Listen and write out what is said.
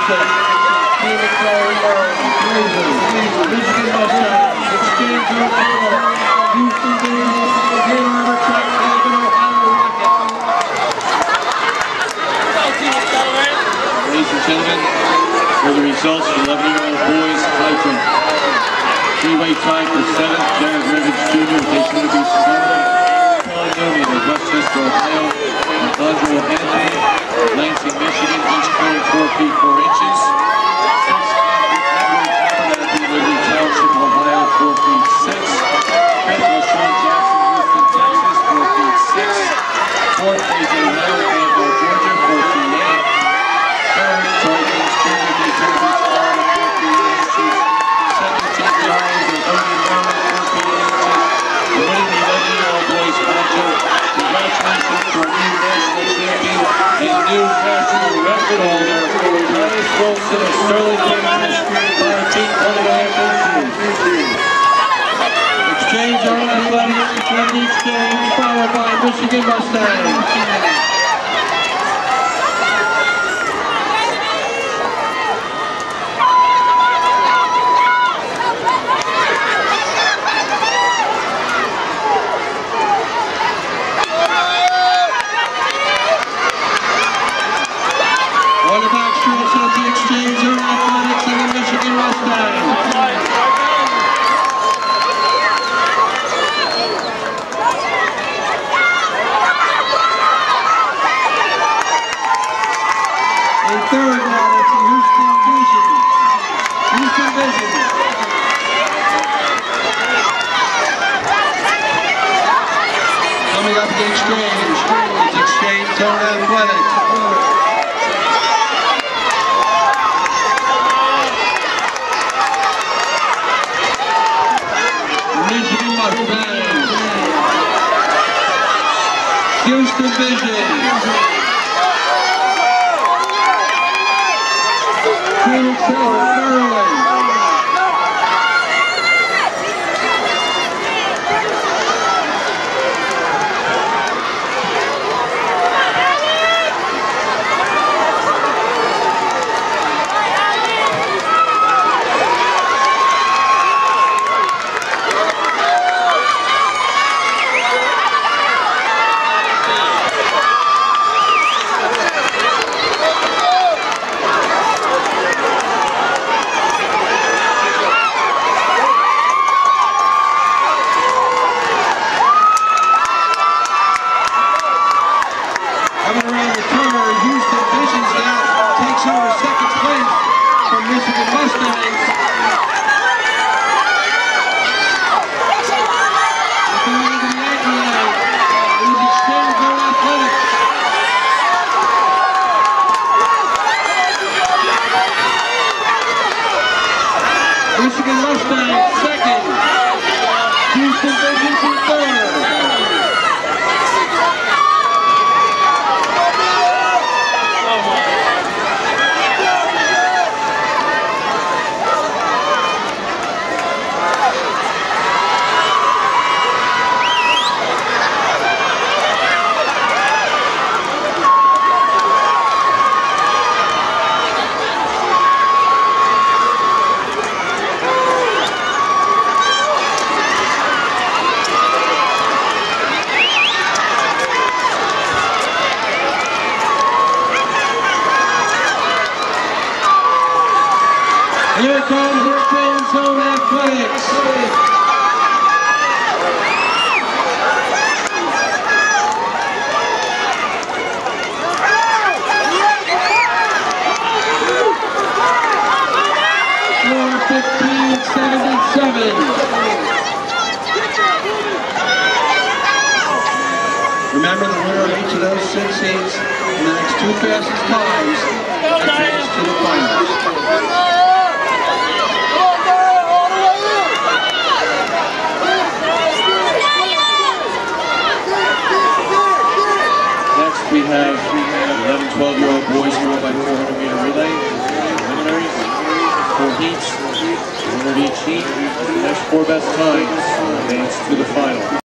Check. Michigan Mustangs. Exchange on the floor. Houston Davis. Gale Harbor Track Club and Ohio Rocket. Ladies and gentlemen, for the results for 11-year-old boys high jump. Three-way tie for 7th, Jared Rivers Jr. takes one to be Simone. Paul Newman of Westchester, Ohio. And Andre Henry of Lansing, Michigan, each scoring 4 feet 4 inches. 6th, Edward Abernathy, Liberty Township, Ohio, 4 feet 6. 5th, LaShawn Jackson, Houston, Texas, 4 feet 6. 4th, AJ Hale, Danville, Georgia, 4 feet 8. 3rd, Troy Gaines Jr., Daytona Beach, Florida, 4 feet 8 inches. 2nd, T.J. Hines of Oakland, Maryland, 4 feet 8 inches. And winning the 11-year-old boys matchup. Congratulations to our new national champion and new national record holder, Thomas Wilson of Sterling, Kansas, by a team 1.5 inches. Exchange on athletics from the exchange, followed by Michigan Mustangs. Exchange on athletics and the Michigan Mustangs. And third now it's the Houston Vision. Houston Vision. Coming up the exchange. It's exchange on athletics. Michigan Mustangs. Houston Vision. Phoenix Hill, Maryland. Over second place from Michigan Mustangs. Going into the accolade, it was exchange on athletics. Michigan Mustangs second. Houston Vision in third. Here comes the Exchange Zone Athletics. Score 15-77. Remember, the winner of each of those 6 seats in the next 2 fastest times advances to the finals. We have 11, 12-year-old boys thrown by 400-meter relay. Preliminaries, 4 heats, 1 of each heat. The next 4 best times advance to the final.